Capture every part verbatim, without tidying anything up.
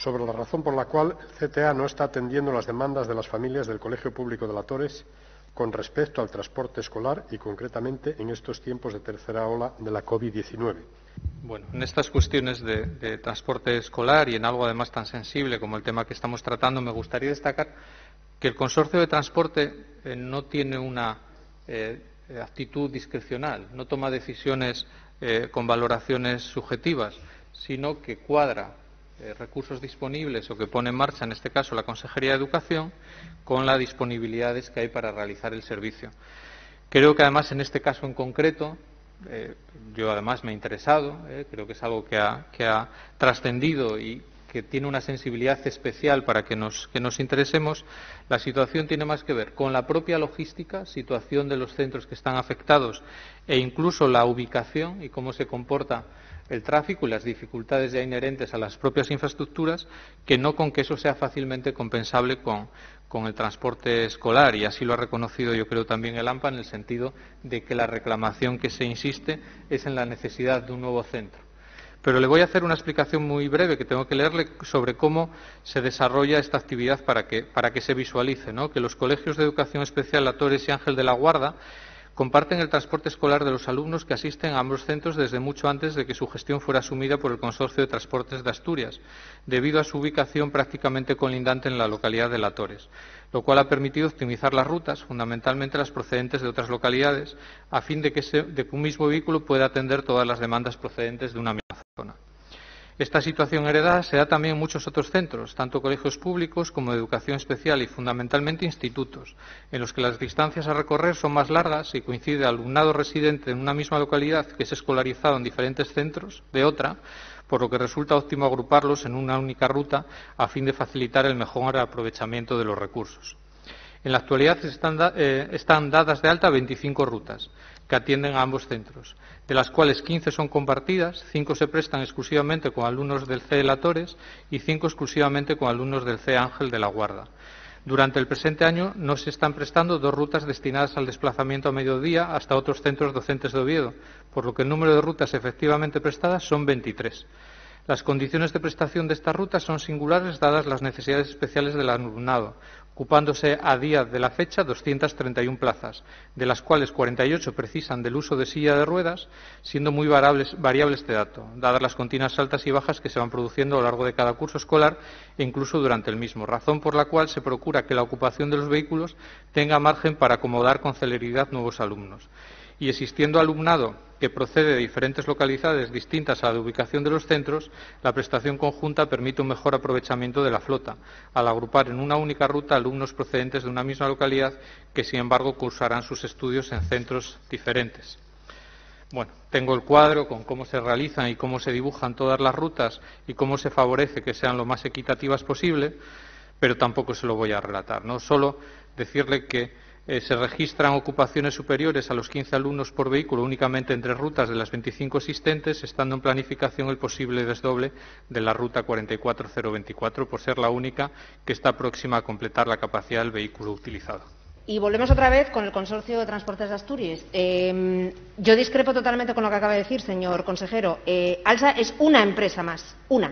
sobre la razón por la cual el C T A no está atendiendo las demandas de las familias del Colegio Público de la Torres con respecto al transporte escolar y, concretamente, en estos tiempos de tercera ola de la COVID diecinueve. Bueno, en estas cuestiones de, de transporte escolar y en algo además tan sensible como el tema que estamos tratando, me gustaría destacar que el Consorcio de Transporte eh, no tiene una eh, actitud discrecional, no toma decisiones eh, con valoraciones subjetivas, sino que cuadra eh, recursos disponibles o que pone en marcha, en este caso, la Consejería de Educación, con las disponibilidades que hay para realizar el servicio. Creo que, además, en este caso en concreto, eh, yo además me he interesado, eh, creo que es algo que ha, que ha trascendido y que tiene una sensibilidad especial para que nos, que nos interesemos. La situación tiene más que ver con la propia logística, situación de los centros que están afectados e incluso la ubicación y cómo se comporta el tráfico y las dificultades ya inherentes a las propias infraestructuras, que no con que eso sea fácilmente compensable con, con el transporte escolar. Y así lo ha reconocido, yo creo, también el AMPA, en el sentido de que la reclamación que se insiste es en la necesidad de un nuevo centro. Pero le voy a hacer una explicación muy breve que tengo que leerle sobre cómo se desarrolla esta actividad para que, para que se visualice, ¿no? Que los colegios de educación especial La Torres y Ángel de la Guarda comparten el transporte escolar de los alumnos que asisten a ambos centros desde mucho antes de que su gestión fuera asumida por el Consorcio de Transportes de Asturias, debido a su ubicación prácticamente colindante en la localidad de La Torres, lo cual ha permitido optimizar las rutas, fundamentalmente las procedentes de otras localidades, a fin de que, se, de que un mismo vehículo pueda atender todas las demandas procedentes de una misma zona. Esta situación heredada se da también en muchos otros centros, tanto colegios públicos como de educación especial y fundamentalmente institutos, en los que las distancias a recorrer son más largas y coincide alumnado residente en una misma localidad que es escolarizado en diferentes centros de otra, por lo que resulta óptimo agruparlos en una única ruta a fin de facilitar el mejor aprovechamiento de los recursos. En la actualidad están, da, eh, están dadas de alta veinticinco rutas que atienden a ambos centros, de las cuales quince son compartidas, cinco se prestan exclusivamente con alumnos del C E La Torres y cinco exclusivamente con alumnos del C E Ángel de la Guarda. Durante el presente año no se están prestando dos rutas destinadas al desplazamiento a mediodía hasta otros centros docentes de Oviedo, por lo que el número de rutas efectivamente prestadas son veintitrés. Las condiciones de prestación de estas rutas son singulares dadas las necesidades especiales del alumnado, ocupándose a día de la fecha doscientas treinta y una plazas, de las cuales cuarenta y ocho precisan del uso de silla de ruedas, siendo muy variable, variable este dato, dadas las continuas altas y bajas que se van produciendo a lo largo de cada curso escolar e incluso durante el mismo, razón por la cual se procura que la ocupación de los vehículos tenga margen para acomodar con celeridad nuevos alumnos. Y existiendo alumnado que procede de diferentes localidades distintas a la ubicación de los centros, la prestación conjunta permite un mejor aprovechamiento de la flota, al agrupar en una única ruta alumnos procedentes de una misma localidad que, sin embargo, cursarán sus estudios en centros diferentes. Bueno, tengo el cuadro con cómo se realizan y cómo se dibujan todas las rutas y cómo se favorece que sean lo más equitativas posible, pero tampoco se lo voy a relatar, ¿no? Solo decirle que Eh, se registran ocupaciones superiores a los quince alumnos por vehículo únicamente entre rutas de las veinticinco existentes, estando en planificación el posible desdoble de la ruta cuarenta y cuatro cero veinticuatro, por ser la única que está próxima a completar la capacidad del vehículo utilizado. Y volvemos otra vez con el Consorcio de Transportes de Asturias. Eh, yo discrepo totalmente con lo que acaba de decir, señor consejero. Eh, ALSA es una empresa más, una.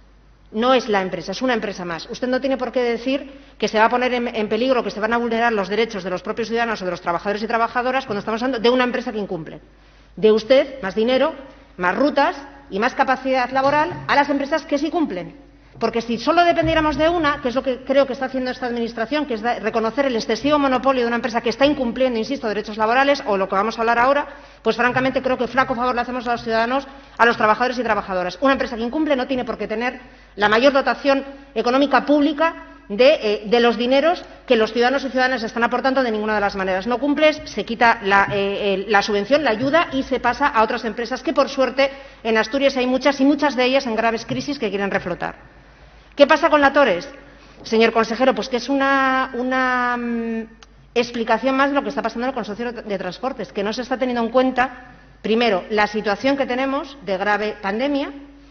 No es la empresa, es una empresa más. Usted no tiene por qué decir que se va a poner en, en peligro, que se van a vulnerar los derechos de los propios ciudadanos o de los trabajadores y trabajadoras cuando estamos hablando de una empresa que incumple. De usted más dinero, más rutas y más capacidad laboral a las empresas que sí cumplen. Porque si solo dependiéramos de una, que es lo que creo que está haciendo esta Administración, que es reconocer el excesivo monopolio de una empresa que está incumpliendo, insisto, derechos laborales, o lo que vamos a hablar ahora, pues francamente creo que flaco favor le hacemos a los ciudadanos, a los trabajadores y trabajadoras. Una empresa que incumple no tiene por qué tener la mayor dotación económica pública de, eh, de los dineros que los ciudadanos y ciudadanas están aportando de ninguna de las maneras. No cumples, se quita la, eh, eh, la subvención, la ayuda y se pasa a otras empresas que, por suerte, en Asturias hay muchas y muchas de ellas en graves crisis que quieren reflotar. ¿Qué pasa con La Torres? Señor consejero, pues que es una, una um, explicación más de lo que está pasando en el Consorcio de Transportes, que no se está teniendo en cuenta, primero, la situación que tenemos de grave pandemia,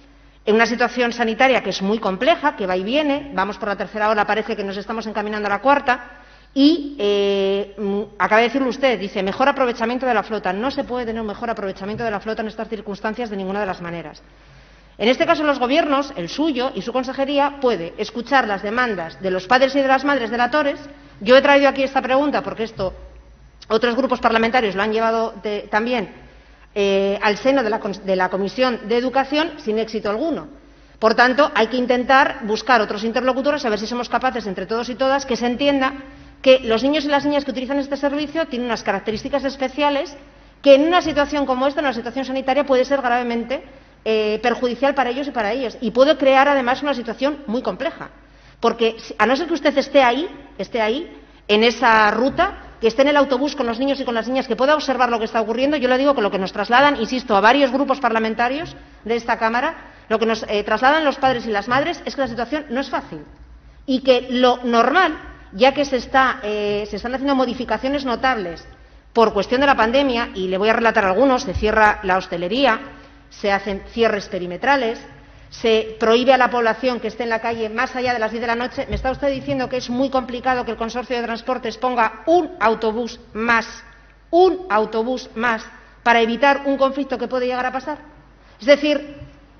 en una situación sanitaria que es muy compleja, que va y viene, vamos por la tercera ola, parece que nos estamos encaminando a la cuarta, y eh, acaba de decirlo usted, dice, mejor aprovechamiento de la flota. No se puede tener un mejor aprovechamiento de la flota en estas circunstancias de ninguna de las maneras. En este caso, los gobiernos, el suyo y su consejería, puede escuchar las demandas de los padres y de las madres delatores. Yo he traído aquí esta pregunta porque esto otros grupos parlamentarios lo han llevado de, también eh, al seno de la, de la Comisión de Educación sin éxito alguno. Por tanto, hay que intentar buscar otros interlocutores, a ver si somos capaces, entre todos y todas, que se entienda que los niños y las niñas que utilizan este servicio tienen unas características especiales que en una situación como esta, en una situación sanitaria, puede ser gravemente eh, perjudicial para ellos y para ellas. Y puede crear, además, una situación muy compleja. Porque, a no ser que usted esté ahí, esté ahí, en esa ruta, que esté en el autobús con los niños y con las niñas, que pueda observar lo que está ocurriendo, yo le digo que lo que nos trasladan, insisto, a varios grupos parlamentarios de esta Cámara, lo que nos eh, trasladan los padres y las madres es que la situación no es fácil y que lo normal, ya que se, está, eh, se están haciendo modificaciones notables por cuestión de la pandemia, y le voy a relatar algunos, se cierra la hostelería, se hacen cierres perimetrales, se prohíbe a la población que esté en la calle más allá de las diez de la noche. ¿Me está usted diciendo que es muy complicado que el Consorcio de Transportes ponga un autobús más, un autobús más, para evitar un conflicto que puede llegar a pasar? Es decir,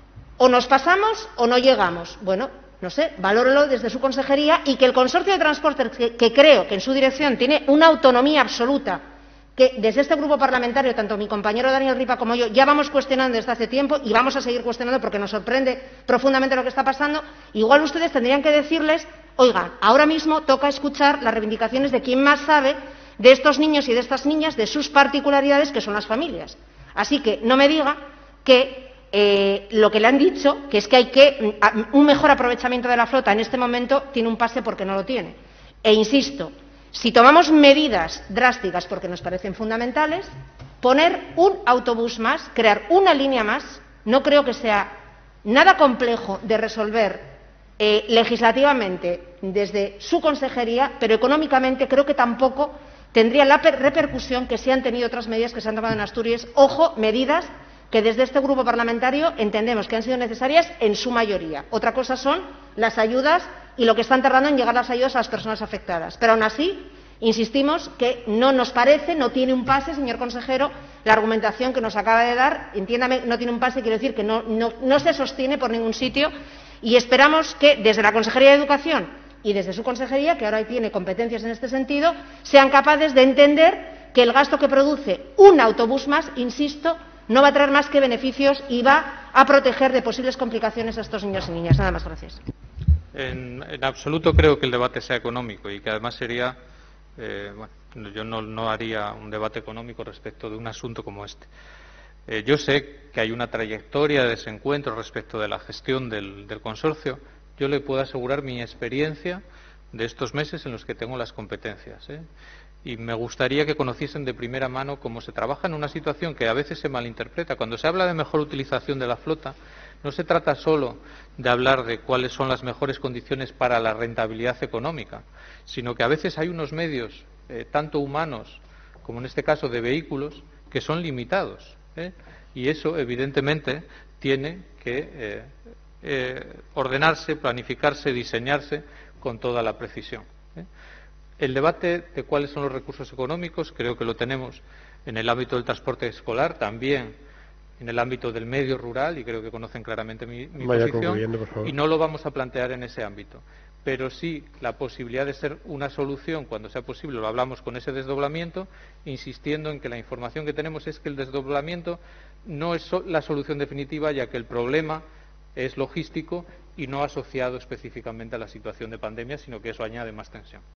o nos pasamos o no llegamos. Bueno, no sé, valórelo desde su consejería, y que el Consorcio de Transportes, que, que creo que en su dirección tiene una autonomía absoluta, que desde este grupo parlamentario, tanto mi compañero Daniel Ripa como yo, ya vamos cuestionando desde hace tiempo y vamos a seguir cuestionando porque nos sorprende profundamente lo que está pasando. Igual ustedes tendrían que decirles, oigan, ahora mismo toca escuchar las reivindicaciones de quien más sabe de estos niños y de estas niñas, de sus particularidades, que son las familias. Así que no me diga que eh, lo que le han dicho, que es que hay que un mejor aprovechamiento de la flota en este momento, tiene un pase porque no lo tiene. E insisto, si tomamos medidas drásticas porque nos parecen fundamentales, poner un autobús más, crear una línea más, no creo que sea nada complejo de resolver eh, legislativamente desde su consejería, pero económicamente creo que tampoco tendría la repercusión que sí han tenido otras medidas que se han tomado en Asturias. Ojo, medidas que desde este grupo parlamentario entendemos que han sido necesarias en su mayoría. Otra cosa son las ayudas y lo que están tardando en llegar las ayudas a las personas afectadas. Pero aún así, insistimos que no nos parece, no tiene un pase, señor consejero, la argumentación que nos acaba de dar. Entiéndame, no tiene un pase, quiero decir que no, no, no se sostiene por ningún sitio, y esperamos que desde la Consejería de Educación y desde su consejería, que ahora tiene competencias en este sentido, sean capaces de entender que el gasto que produce un autobús más, insisto, no va a traer más que beneficios y va a proteger de posibles complicaciones a estos niños y niñas. Nada más, gracias. En, en absoluto creo que el debate sea económico, y que además sería, eh, bueno, yo no, no haría un debate económico respecto de un asunto como este. Eh, yo sé que hay una trayectoria de desencuentro respecto de la gestión del, del consorcio. Yo le puedo asegurar mi experiencia de estos meses en los que tengo las competencias, ¿eh? Y me gustaría que conociesen de primera mano cómo se trabaja en una situación que a veces se malinterpreta. Cuando se habla de mejor utilización de la flota, no se trata solo de hablar de cuáles son las mejores condiciones para la rentabilidad económica, sino que a veces hay unos medios, eh, tanto humanos como en este caso de vehículos, que son limitados, ¿eh? Y eso, evidentemente, tiene que eh, eh, ordenarse, planificarse, diseñarse con toda la precisión, ¿eh? El debate de cuáles son los recursos económicos creo que lo tenemos en el ámbito del transporte escolar, también en el ámbito del medio rural, y creo que conocen claramente mi, mi posición, por favor. Y no lo vamos a plantear en ese ámbito. Pero sí la posibilidad de ser una solución, cuando sea posible, lo hablamos con ese desdoblamiento, insistiendo en que la información que tenemos es que el desdoblamiento no es la solución definitiva, ya que el problema es logístico y no asociado específicamente a la situación de pandemia, sino que eso añade más tensión.